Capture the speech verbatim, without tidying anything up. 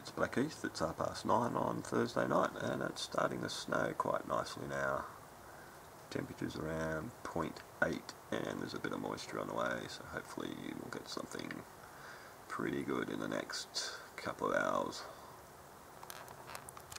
it's Blackheath, it's half past nine on Thursday night and it's starting to snow quite nicely now. Temperatures around zero point eight and there's a bit of moisture on the way, so hopefully we'll get something pretty good in the next couple of hours.